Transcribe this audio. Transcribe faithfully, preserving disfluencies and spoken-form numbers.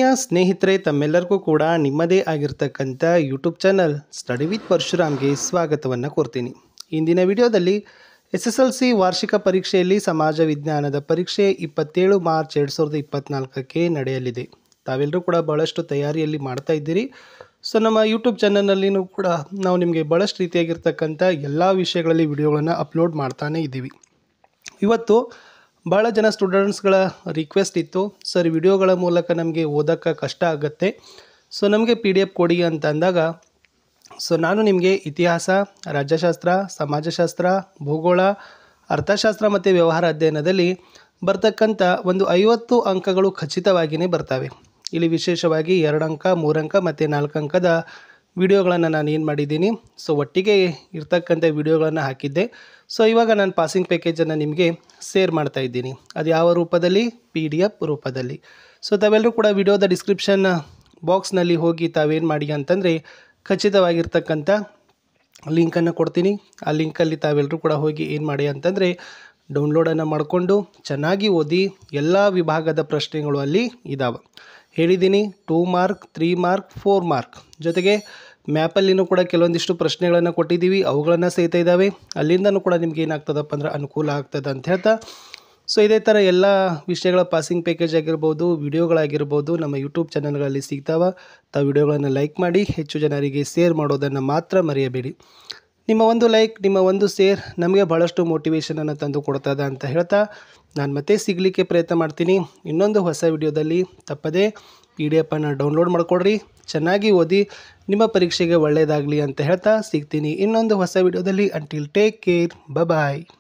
ಸ್ನೇಹಿತರೆ, ತಮ್ಮೆಲ್ಲರಿಗೂ ಕೂಡ ನಿಮ್ಮದೇ ಆಗಿರ್ತಕ್ಕಂಥ ಯೂಟ್ಯೂಬ್ ಚಾನಲ್ ಸ್ಟಡಿ ವಿತ್ ಪರಶುರಾಮ್ಗೆ ಸ್ವಾಗತವನ್ನು ಕೋರ್ತೀನಿ. ಇಂದಿನ ವಿಡಿಯೋದಲ್ಲಿ ಎಸ್ ಎಸ್ ಎಲ್ ಸಿ ವಾರ್ಷಿಕ ಪರೀಕ್ಷೆಯಲ್ಲಿ ಸಮಾಜ ವಿಜ್ಞಾನದ ಪರೀಕ್ಷೆ ಇಪ್ಪತ್ತೇಳು ಮಾರ್ಚ್ ಎರಡು ಸಾವಿರದ ಇಪ್ಪತ್ತ್ನಾಲ್ಕಕ್ಕೆ ನಡೆಯಲಿದೆ. ತಾವೆಲ್ಲರೂ ಕೂಡ ಭಾಳಷ್ಟು ತಯಾರಿಯಲ್ಲಿ ಮಾಡ್ತಾ ಇದ್ದೀರಿ. ಸೊ ನಮ್ಮ ಯೂಟ್ಯೂಬ್ ಚಾನಲ್ನಲ್ಲಿನೂ ಕೂಡ ನಾವು ನಿಮಗೆ ಭಾಳಷ್ಟು ರೀತಿಯಾಗಿರ್ತಕ್ಕಂಥ ಎಲ್ಲ ವಿಷಯಗಳಲ್ಲಿ ವಿಡಿಯೋಗಳನ್ನು ಅಪ್ಲೋಡ್ ಮಾಡ್ತಾನೇ ಇದ್ದೀವಿ. ಇವತ್ತು ಭಾಳ ಜನ ಸ್ಟೂಡೆಂಟ್ಸ್ಗಳ ರಿಕ್ವೆಸ್ಟ್ ಇತ್ತು, ಸರ್ ವಿಡಿಯೋಗಳ ಮೂಲಕ ನಮಗೆ ಓದೋಕ್ಕೆ ಕಷ್ಟ ಆಗುತ್ತೆ, ಸೊ ನಮಗೆ ಪಿ ಡಿ ಎಫ್ ಕೊಡಿ ಅಂತ ಅಂದಾಗ ಸೊ ನಾನು ನಿಮಗೆ ಇತಿಹಾಸ, ರಾಜ್ಯಶಾಸ್ತ್ರ, ಸಮಾಜಶಾಸ್ತ್ರ, ಭೂಗೋಳ, ಅರ್ಥಶಾಸ್ತ್ರ ಮತ್ತು ವ್ಯವಹಾರ ಅಧ್ಯಯನದಲ್ಲಿ ಬರ್ತಕ್ಕಂಥ ಒಂದು ಐವತ್ತು ಅಂಕಗಳು ಖಚಿತವಾಗಿಯೇ ಬರ್ತವೆ. ಇಲ್ಲಿ ವಿಶೇಷವಾಗಿ ಎರಡು ಅಂಕ, ಮೂರು ಅಂಕ ಮತ್ತು ನಾಲ್ಕು ಅಂಕದ ವಿಡಿಯೋಗಳನ್ನು ನಾನು ಏನು ಮಾಡಿದ್ದೀನಿ, ಸೊ ಒಟ್ಟಿಗೆ ಇರ್ತಕ್ಕಂಥ ವಿಡಿಯೋಗಳನ್ನು ಹಾಕಿದ್ದೆ. ಸೊ ಇವಾಗ ನಾನು ಪಾಸಿಂಗ್ ಪ್ಯಾಕೇಜನ್ನು ನಿಮಗೆ ಶೇರ್ ಮಾಡ್ತಾ ಇದ್ದೀನಿ. ಅದು ಯಾವ ರೂಪದಲ್ಲಿ? ಪಿ ಡಿ ಎಫ್ ರೂಪದಲ್ಲಿ. ಸೊ ತಾವೆಲ್ಲರೂ ಕೂಡ ವಿಡಿಯೋದ ಡಿಸ್ಕ್ರಿಪ್ಷನ್ ಬಾಕ್ಸ್ನಲ್ಲಿ ಹೋಗಿ ತಾವೇನು ಮಾಡಿ ಅಂತಂದರೆ ಖಚಿತವಾಗಿರ್ತಕ್ಕಂಥ ಲಿಂಕನ್ನು ಕೊಡ್ತೀನಿ. ಆ ಲಿಂಕಲ್ಲಿ ತಾವೆಲ್ಲರೂ ಕೂಡ ಹೋಗಿ ಏನು ಮಾಡಿ ಅಂತಂದರೆ ಡೌನ್ಲೋಡನ್ನು ಮಾಡಿಕೊಂಡು ಚೆನ್ನಾಗಿ ಓದಿ. ಎಲ್ಲ ವಿಭಾಗದ ಪ್ರಶ್ನೆಗಳು ಅಲ್ಲಿ ಇದ್ದಾವೆ. ಹೇಳಿದ್ದೀನಿ, two mark, three mark, four mark ಜೊತೆಗೆ ಮ್ಯಾಪಲ್ಲಿನೂ ಕೂಡ ಕೆಲವೊಂದಿಷ್ಟು ಪ್ರಶ್ನೆಗಳನ್ನು ಕೊಟ್ಟಿದ್ದೀವಿ, ಅವುಗಳನ್ನು ಸಹಿತ ಇದ್ದಾವೆ. ಅಲ್ಲಿಂದನೂ ಕೂಡ ನಿಮ್ಗೆ ಏನಾಗ್ತದಪ್ಪ ಅಂದ್ರೆ ಅನುಕೂಲ ಆಗ್ತದೆ ಅಂತ ಹೇಳ್ತಾ, ಸೊ ಇದೇ ಥರ ಎಲ್ಲ ವಿಷಯಗಳ ಪಾಸಿಂಗ್ ಪ್ಯಾಕೇಜ್ ಆಗಿರ್ಬೋದು, ವಿಡಿಯೋಗಳಾಗಿರ್ಬೋದು ನಮ್ಮ ಯೂಟ್ಯೂಬ್ ಚಾನಲ್ಗಳಲ್ಲಿ ಸಿಗ್ತಾವೆ. ತಾವು ವಿಡಿಯೋಗಳನ್ನು ಲೈಕ್ ಮಾಡಿ, ಹೆಚ್ಚು ಜನರಿಗೆ ಶೇರ್ ಮಾಡೋದನ್ನು ಮಾತ್ರ ಮರೆಯಬೇಡಿ. ನಿಮ್ಮ ಒಂದು ಲೈಕ್, ನಿಮ್ಮ ಒಂದು ಶೇರ್ ನಮಗೆ ಭಾಳಷ್ಟು ಮೋಟಿವೇಶನನ್ನು ತಂದು ಕೊಡ್ತದೆ ಅಂತ ಹೇಳ್ತಾ ನಾನು ಮತ್ತೆ ಸಿಗಲಿಕ್ಕೆ ಪ್ರಯತ್ನ ಮಾಡ್ತೀನಿ ಇನ್ನೊಂದು ಹೊಸ ವಿಡಿಯೋದಲ್ಲಿ. ತಪ್ಪದೇ ಪಿ ಡಿ ಎಫನ್ನು ಡೌನ್ಲೋಡ್ ಮಾಡಿಕೊಡ್ರಿ, ಚೆನ್ನಾಗಿ ಓದಿ, ನಿಮ್ಮ ಪರೀಕ್ಷೆಗೆ ಒಳ್ಳೆಯದಾಗಲಿ ಅಂತ ಹೇಳ್ತಾ ಸಿಗ್ತೀನಿ ಇನ್ನೊಂದು ಹೊಸ ವಿಡಿಯೋದಲ್ಲಿ. ಅಂಟಿಲ್ ಟೇಕ್ ಕೇರ್, ಬಾಯ್.